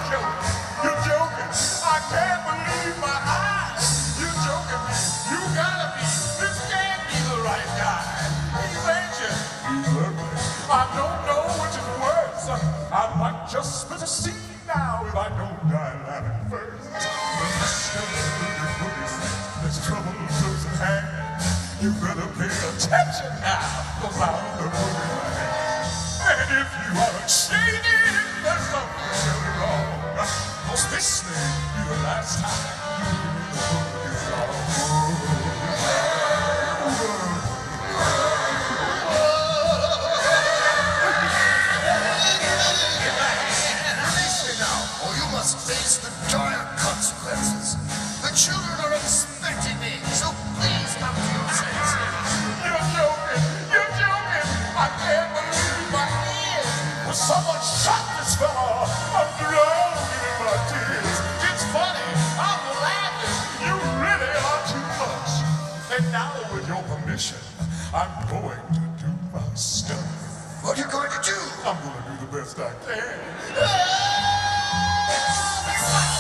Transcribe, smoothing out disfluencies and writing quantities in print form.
joking. You're joking. I can't believe my eyes. You're joking me. You gotta be. This can't be the right guy. You ain't you? You ugly. I don't know which is worse. I might just split a seed now if I don't die laughing first. But Mr. There's trouble close at hand. You better pay attention now, 'cause I'm the boogeyman. And if you haven't seen it, there's something really wrong. 'Cause this may be the last time you hear the boogie song. Face the dire consequences. The children are expecting me, so please come to your senses. You're joking! You're joking! I can't believe my ears! Will someone shot this fella? I'm drowning in my tears. It's funny, I'm laughing. You really are too much. And now, with your permission, I'm going to do my stuff. What are you going to do? I'm going to do the best I can. Ah!